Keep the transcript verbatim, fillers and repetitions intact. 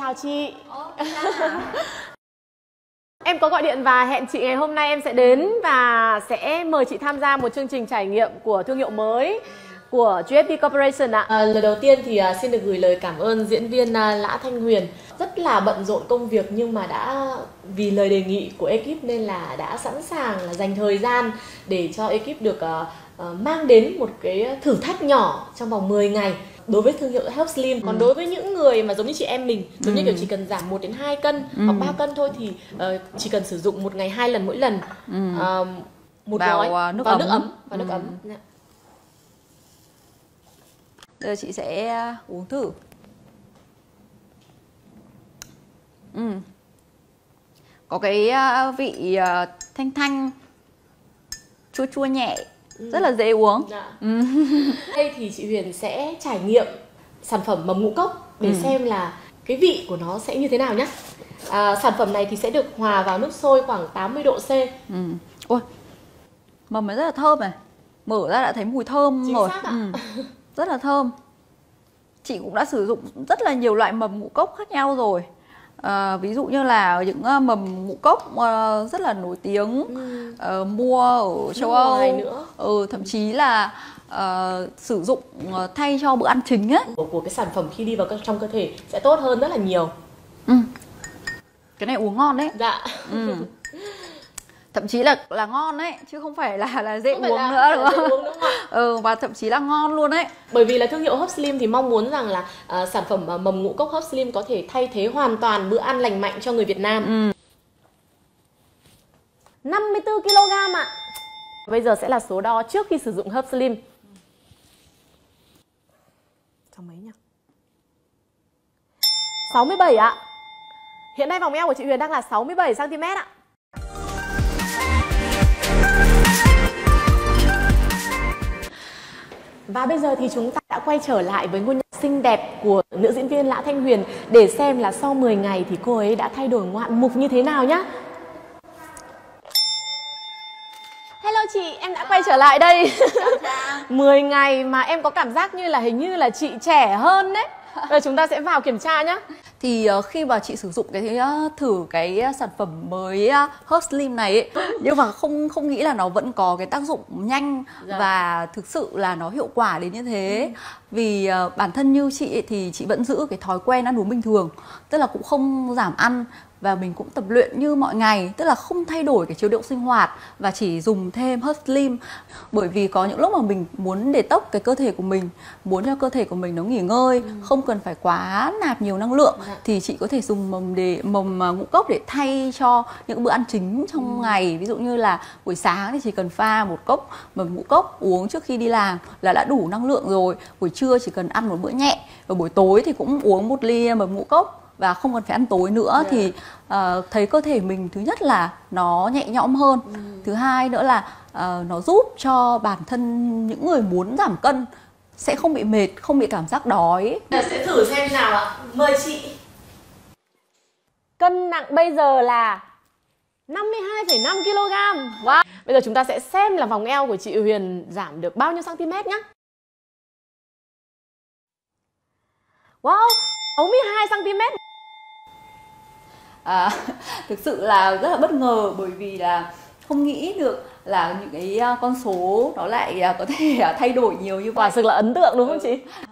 chào chị. Em có gọi điện và hẹn chị ngày hôm nay em sẽ đến và sẽ mời chị tham gia một chương trình trải nghiệm của thương hiệu mới của giê ép pê Corporation ạ. À, lời đầu tiên thì uh, xin được gửi lời cảm ơn diễn viên uh, Lã Thanh Huyền. Rất là bận rộn công việc nhưng mà đã vì lời đề nghị của ekip nên là đã sẵn sàng là dành thời gian để cho ekip được uh, uh, mang đến một cái thử thách nhỏ trong vòng mười ngày đối với thương hiệu Health Slim. Còn ừ. đối với những người mà giống như chị em mình, giống ừ. như kiểu chỉ cần giảm một đến hai cân ừ. hoặc ba cân thôi thì uh, chỉ cần sử dụng một ngày hai lần mỗi lần ừ. uh, một vào gói nước vào ấm. nước ấm vào ừ. nước ấm. Giờ chị sẽ uống thử. Ừ. Có cái vị thanh thanh, chua chua nhẹ, ừ. rất là dễ uống. Dạ. Ừ. Đây thì chị Huyền sẽ trải nghiệm sản phẩm mầm ngũ cốc để ừ. xem là cái vị của nó sẽ như thế nào nhé. À, sản phẩm này thì sẽ được hòa vào nước sôi khoảng tám mươi độ C. Ừ. Ôi, mầm nó rất là thơm này. Mở ra đã thấy mùi thơm Chính rồi. Xác ạ. Ừ. Rất là thơm. Chị cũng đã sử dụng rất là nhiều loại mầm ngũ cốc khác nhau rồi. À, ví dụ như là những mầm ngũ cốc uh, rất là nổi tiếng ừ. uh, mua ở châu Âu nữa. Ừ, thậm chí là uh, sử dụng uh, thay cho bữa ăn chính ấy. Của, của cái sản phẩm khi đi vào trong cơ thể sẽ tốt hơn rất là nhiều. Ừ. Cái này uống ngon đấy. Dạ. Ừ. Thậm chí là là ngon đấy chứ không phải là là dễ không uống là, nữa đúng không? Dễ uống đúng không ạ? Ừ, và thậm chí là ngon luôn đấy. Bởi vì là thương hiệu Health Slim thì mong muốn rằng là uh, sản phẩm uh, mầm ngũ cốc Health Slim có thể thay thế hoàn toàn bữa ăn lành mạnh cho người Việt Nam. Ừ. năm mươi tư ki lô gam ạ. Bây giờ sẽ là số đo trước khi sử dụng Health Slim. Cho mấy nhỉ? sáu mươi bảy ạ. Hiện nay vòng eo của chị Huyền đang là sáu mươi bảy xăng ti mét ạ. Và bây giờ thì chúng ta đã quay trở lại với ngôi nhà xinh đẹp của nữ diễn viên Lã Thanh Huyền để xem là sau mười ngày thì cô ấy đã thay đổi ngoạn mục như thế nào nhá. Hello chị, em đã quay trở lại đây. mười ngày mà em có cảm giác như là hình như là chị trẻ hơn đấy. Bây giờ chúng ta sẽ vào kiểm tra nhá. Thì uh, khi mà chị sử dụng cái uh, thử cái uh, sản phẩm mới uh, Health Slim này ấy, nhưng mà không không nghĩ là nó vẫn có cái tác dụng nhanh dạ. và thực sự là nó hiệu quả đến như thế. Ừ. Vì uh, bản thân như chị ấy, thì chị vẫn giữ cái thói quen ăn uống bình thường, tức là cũng không giảm ăn và mình cũng tập luyện như mọi ngày, tức là không thay đổi cái chế độ sinh hoạt và chỉ dùng thêm Health Slim. Bởi vì có những lúc mà mình muốn detox cái cơ thể của mình, muốn cho cơ thể của mình nó nghỉ ngơi, ừ. không cần phải quá nạp nhiều năng lượng, ừ. thì chị có thể dùng mầm để mầm ngũ cốc để thay cho những bữa ăn chính trong ừ. ngày. Ví dụ như là buổi sáng thì chỉ cần pha một cốc mầm ngũ cốc uống trước khi đi làm là đã đủ năng lượng rồi. Buổi trưa chỉ cần ăn một bữa nhẹ, và buổi tối thì cũng uống một ly mầm ngũ cốc và không cần phải ăn tối nữa. Yeah. Thì uh, thấy cơ thể mình thứ nhất là nó nhẹ nhõm hơn, ừ. thứ hai nữa là uh, nó giúp cho bản thân những người muốn giảm cân sẽ không bị mệt, không bị cảm giác đói. Giờ sẽ thử xem nào ạ. Mời chị. Cân nặng bây giờ là năm mươi hai phẩy năm ki lô gam. Wow. Bây giờ chúng ta sẽ xem là vòng eo của chị Huyền giảm được bao nhiêu cm nhá. Wow, sáu mươi hai xăng ti mét. À, thực sự là rất là bất ngờ, bởi vì là không nghĩ được là những cái con số nó lại có thể thay đổi nhiều như vậy. Quả thực là ấn tượng đúng không chị?